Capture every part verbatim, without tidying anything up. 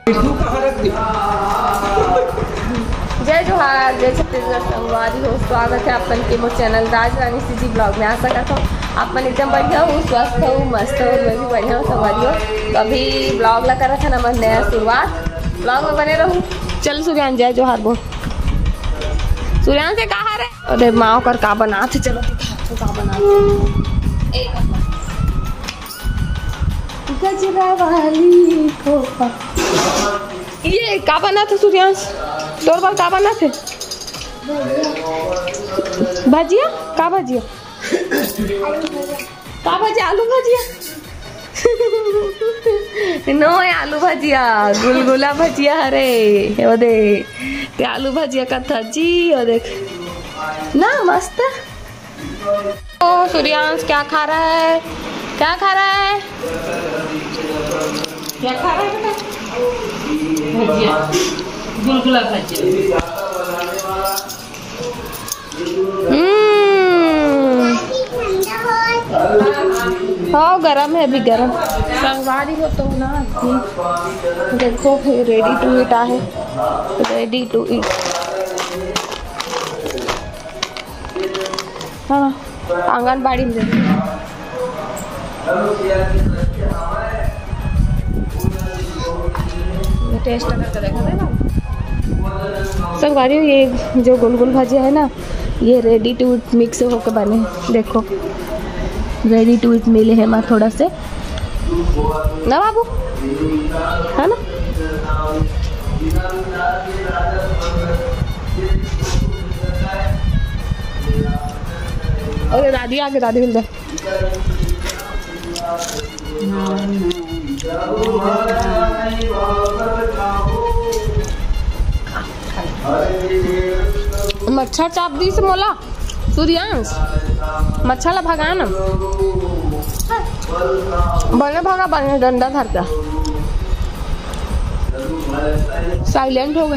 जय जोहार, जय छत्तीसगढ़ संगवारी हो। स्वागत है अपन के मोर channel Raj Rani CG blog में। आशा करता हूँ अपन एकदम बढ़िया हो, स्वस्थ हो, मस्त हो। मैं भी बढ़िया हूँ, संगवारी हो। तो अभी ब्लॉग ला करा था ना मैं नया शुरुआत, ब्लॉग में बने रहूँ। चल सूर्यान, जय जोहार बोल। सूर्यान से कहा रे? अरे माँ कर का बना थे, चलो तो का बना गजरा वाली खोपा। ये का बना था सूर्यांश? तोर बार का बना थे? भजिया? का भजिया? का भजिया? आलू भजिया? नो आलू भजिया, गुलगुला भजिया। अरे वो दे ते आलू भजिया का था जी। वो देख ना मस्त। ओ सूर्यांश क्या खा रहा है? क्या खा रहा है? क्या खा रहा है बेटा? भजिया, गुलगुला भजिया। हम्म, हाँ गरम है, अभी गरम। संगवारी हो तो ना, देखो रेडी टू ईट आहे, रेडी टू ईट। हाँ आंगनबाड़ी में टेस्ट करके देखा था ना संगवारी। ये जो गुलगुल भजिया है ना, ये रेडी टू ईट मिक्स होकर बने। देखो रेडी टू ईट मिले हैं माँ थोड़ा से ना बाबू, है ना? अरे दादी आगे, दादी मिल जाए। मच्छर चाप दी से मोला सूर्यांश, मच्छर ला भगा ना। बने भगा, बने डंडा धर का साइलेंट हो गए।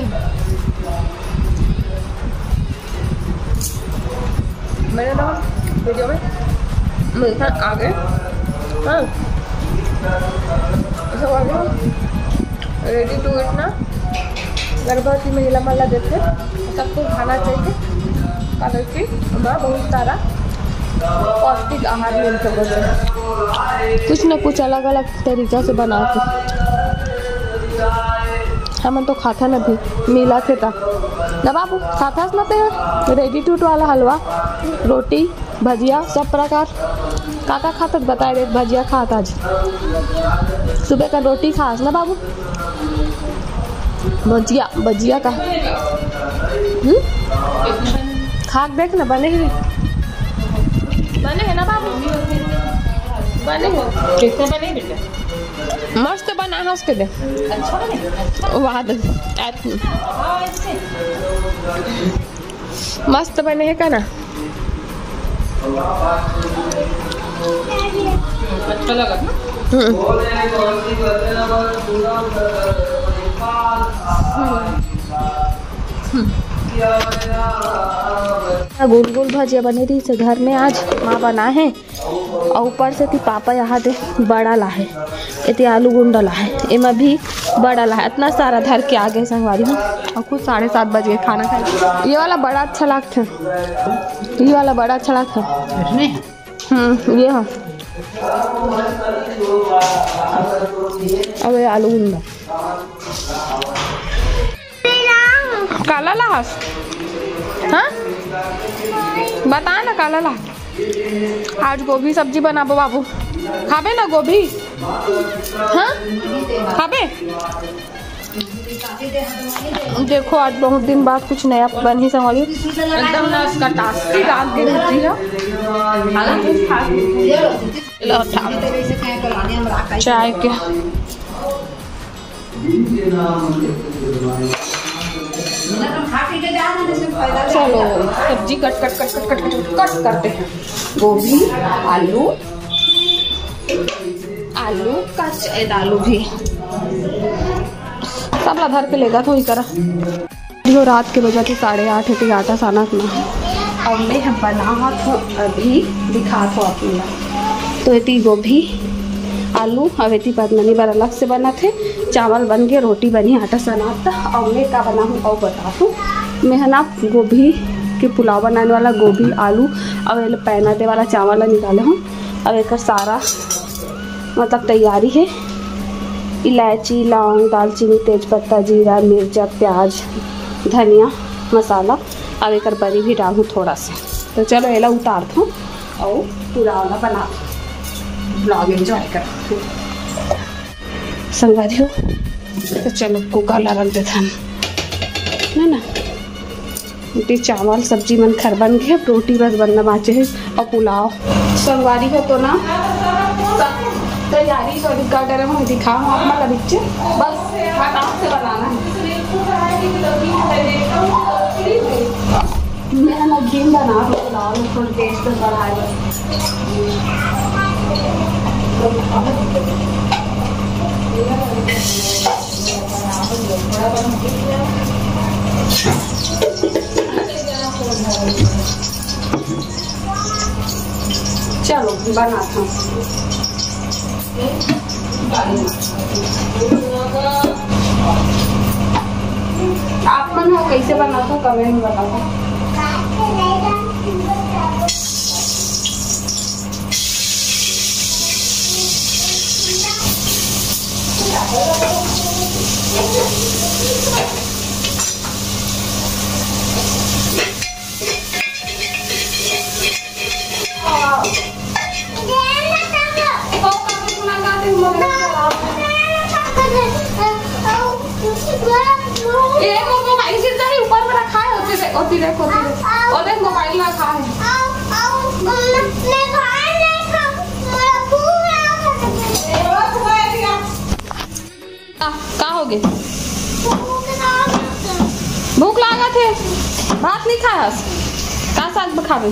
मैंने ना वीडियो में मिलता आगे। हाँ रेडी टू ईट ना, गर्भवती महिला माला देते सबको खाना चाहिए। कारण कि हमारा बहुत सारा पौष्टिक आहार मिल सके, कुछ न कुछ अलग अलग तरीका से बना के। हम तो खाता न भी मिला थे ता ना बाबू, खाता न ते रेडी टू ईट वाला हलवा, रोटी, भजिया, सब प्रकार का का खाता बताए रे। भजिया खाता आज सुबह का, रोटी खास ना बाबू, भजिया भजिया का हम्म खाक देख ना, बने ही बने है ना बाबू, बने हैं। कैसे बने बेटा? मस्त बना है उसके दे। अच्छा बने? वाह मस्त बने है का ना? अच्छा लगा ना? गोल गोल भजिया बनी थी से घर में आज माँ बना है। और ऊपर से थी पापा यहाँ दे बड़ा ला है, इतने आलू गुंडा ला है, इमा भी बड़ा ला है। इतना सारा धर के आगे संगवारी हूँ। और कुछ साढ़े सात बजे खाना खाए। ये वाला बड़ा अच्छा लगता है, ये वाला बड़ा अच्छा लगता है। हम्म ये हाँ, अब ये आलू गुंडा काला लास। हाँ बता ना, काला ला। आज गोभी सब्जी बनाबो बाबू, खाबे ना गोभी? हाँ खाबे। देखो आज बहुत दिन बाद कुछ नया बन ही संभाली। एकदम ना इसका टास्क रात के रुचि है चाय के। चलो सब्जी cut cut cut cut cut cut cut करते हैं। गोभी, आलू, आलू का शायद आलू भी सब ला धर के लेगा तो ही करा। जो रात के बजा थे साढ़े आठ है, आटा साना अपना और मैं बना तो अभी दिखा तो अपना। तो इतनी गोभी आलू अवेती पद्मनी बार अलग से बना थे, चावल बन गए, रोटी बनी, आटा सना था। और मैं क्या बना हूँ और बता दूँ, मैं है ना गोभी के पुलाव बनाने वाला गोभी आलू और पैना दे वाला चावल निकाले हूँ। अब एक सारा मतलब तैयारी है, इलायची लौंग दालचीनी तेज़पत्ता जीरा मिर्चा प्याज धनिया मसाला। अब एक बड़ी भी डालूँ थोड़ा सा। तो चलो एला उतार दूँ और पूरा वाला बना ब्लॉग एंजॉय कर संगवारी हो। तो चलो कुकर ला रख देते हम है ना। रोटी चावल सब्जी मन खर बन गए, रोटी बस बनना बाचे है और पुलाव संगवारी हो। तो ना तैयारी तो कर रहे हूँ, दिखाऊँ आप मतलब बच्चे बस फटाक से बनाना है। मैं ना घी बना रहा हूँ पुलाव में, थोड़ा टेस्ट बढ़ाए। चलो बनाता हूँ। आप मन हो कैसे बनाता हूँ कमेंट में बताओ। होती देखो और देख मोबाइल ना खा है। का हो गए भूख लागत है, भात नहीं खाया का साग खाबे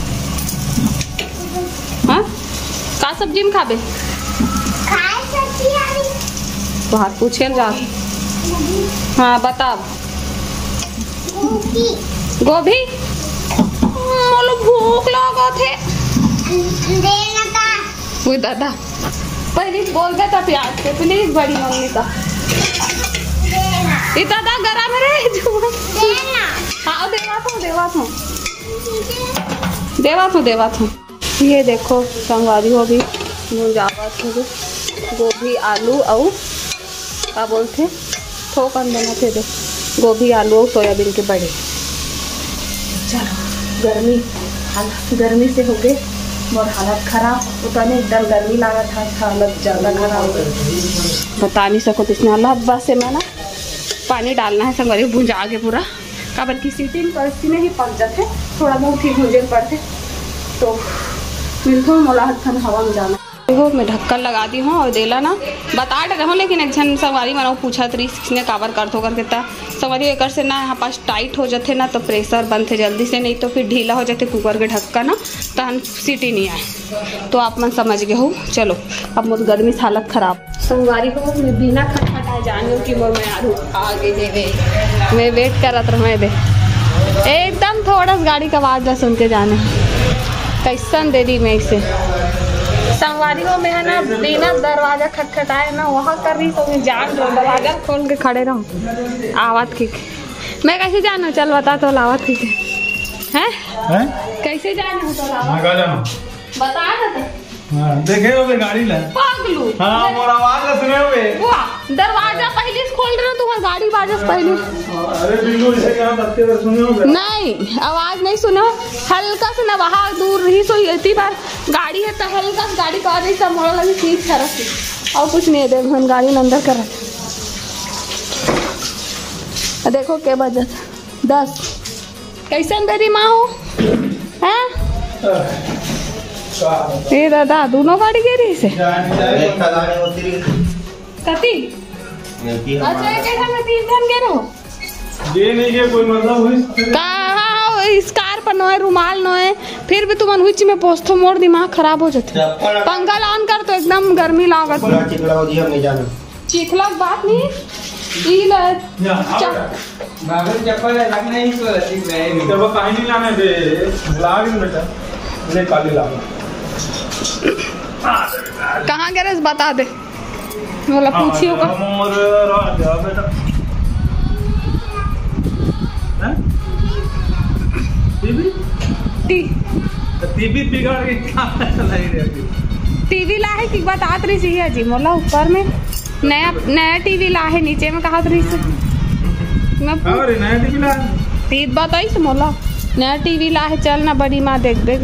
हाँ का सब्जी में खाबे भात पूछे जा। हाँ बता गोभी मोलो भूख लागत है वो दादा पहले बोल दे था प्याज के प्लीज बड़ी मम्मी का दादा गरम रहे हाँ देवा था देवा था देवा था देवा था। ये देखो संगवारी हो भी मुझावत हो गोभी आलू और क्या बोलते ठोकन देना थे दे गोभी आलू और सोयाबीन के बड़े। चलो गर्मी हालत गर्मी से हो गए और हालत खराब उतना नहीं एकदम गर्मी लगा था, हालत ज़्यादा खराब हो गई बता नहीं सको। तो इसमें अल्लाह अब्बा से मैं ना पानी डालना है संगवारी भुंजा के पूरा काबर की सीटी परसी में ही पक जाते थोड़ा बहुत ही भूंजे पड़ते। तो मिलता हूँ मोलाहत खान हवा में जाना देखो मैं ढक्कन लगा दी हूँ और देला ना बता रहे हूँ। लेकिन एक जन सवारी मना पूछा तरी किसने काबर कर दो करके ता सवारी एक से ना यहाँ पास टाइट हो जाते ना तो प्रेशर बंद थे जल्दी से, नहीं तो फिर ढीला हो जाते कुकर के ढक्कन ना तो हम सीटी नहीं आए। तो आप मन समझ गए हो। चलो अब मुझे गर्मी से हालत खराब संगवारी को मैं बिना खटखटाए जानी हूँ कि मोर मैं यार आगे देवे मैं वेट करत रह दे एकदम थोड़ा सा गाड़ी का आवाज़ ला सुन के जाने कैसन दे दी मैं इसे संगवारी को मैं है ना बिना दरवाजा खटखटाए ना वहाँ कर रही तो मैं जान रहा दरवाजा खोल के खड़े रहूँ आवाज़ की मैं कैसे जानू चल बता तो लावत की है कैसे जानू तो लावत बता ना हां देखे हो गाड़ी ला पागलू हां मोर आवाज ला सुने होवे वाह दरवाजा पहले से खोल रहे तुम्हारी गाड़ी बाजस पहले अरे बिल्कुल ऐसे कहां बत्ते पर सुने होगे नहीं आवाज नहीं सुनो हल्का से ना वहां दूर रही सो इतनी बार गाड़ी है तो हल्का से गाड़ी का नहीं सब मोड़ लगी ठीक खरस और कुछ नहीं दे हम गाड़ी अंदर कर रहे देखो के बजट दस कैसे मेरी माँ हो हैं ए दादा दोनों गाड़ी गे रही से कती अच्छा एक ढंग तीन ढंग गे रहो ये नहीं के कोई मतलब हुई कहाँ इस कार पर नोए रुमाल नोए फिर भी तुम अनुच में पोस्तो मोर दिमाग खराब हो जाते पंखा ऑन कर तो एकदम गर्मी लागत चिखला बात नहीं ई ले चप्पल लगना ही तो ठीक है तो वो कहीं नहीं लाने दे लाग बेटा ले काली लाग कहाँ गए बता दे, बोला पूछियो का। मोर राजा बेटा हैं टीवी टी टीवी बिगाड़ के क्या चलाई रही टीवी ला है कि बात रही सी है जी मोला ऊपर में नया नया टीवी ला है, नीचे में कहा रही से मैं अरे नया टीवी ला तीत बताई से मोला नया टीवी ला है, चल ना बड़ी माँ देख दे।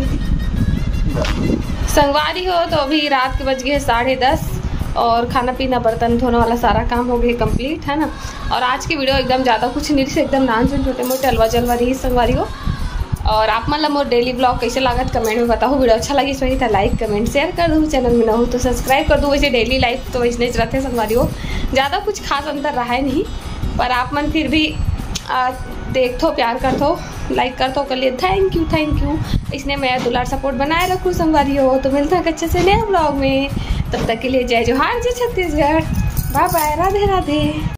संगवारी हो तो अभी रात के बज गए साढ़े दस और खाना पीना बर्तन धोने वाला सारा काम हो गया कंप्लीट है ना। और आज की वीडियो एकदम ज़्यादा कुछ नहीं से एकदम नान सुन छोटे मोटे अलवा जलवा रही संगवारी हो। और आप मतलब मोर डेली ब्लॉग कैसे लागत कमेंट में बताओ। वीडियो अच्छा लगी सही था लाइक कमेंट शेयर कर दूँ, चैनल में ना हो तो सब्सक्राइब कर दूँ। वैसे डेली लाइफ तो वैसे नहीं रहते संगवारी हो, ज़्यादा कुछ खास अंतर रहा है नहीं, पर आप मन फिर भी आ, देखो प्यार कर दो लाइक कर दो कर लिए थैंक यू थैंक यू। इसने मैं दुलार सपोर्ट बनाए रखूँ संगवारी हो। तो मिलता है अच्छे से नए ब्लॉग में, तब तक के लिए जय जोहार जय छत्तीसगढ़, बाय बाय, राधे राधे।